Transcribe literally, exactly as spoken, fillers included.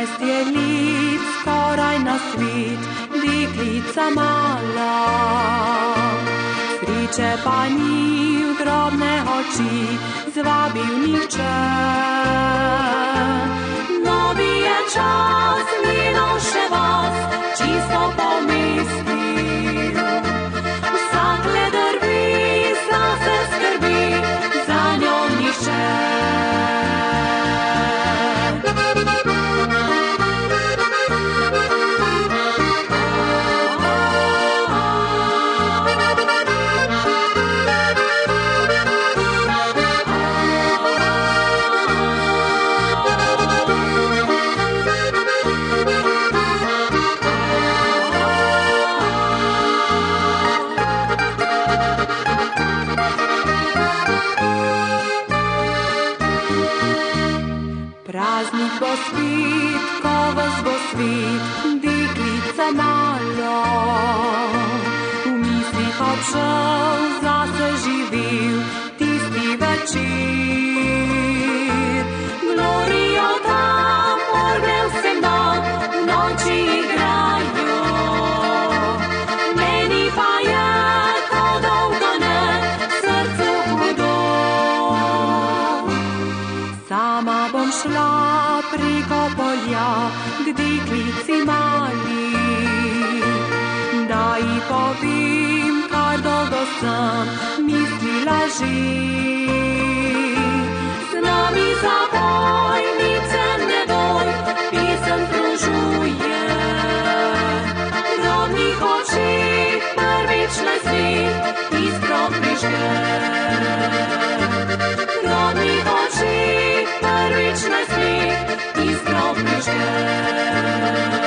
Trinajst je let, skoraj na svet, deklica mala. Sreče pa ni v drobne oči zvabil nihče. Novi je čas, minul še vas, čisto po mesti. Vsak le drvi, zase skrbi, za njo nihče. Praznik bo spet, ko vas bo svet, deklica malo. V mislih obšel, zase živel tisti večer. Glorijo tam, orgle vsem dol, v noči igrajo. Meni pa je to dolgo ne, srcu hudo. Sama bom šla preko polja k deklici mali, da ji povem, kar dolgo sem mislila že. Z nami zaboj, nice ne boj, pesem kružuje. V rodnih očeh prvič nasmeh iskro prižge. V rodnih očeh prvič nasmeh iskro prižge.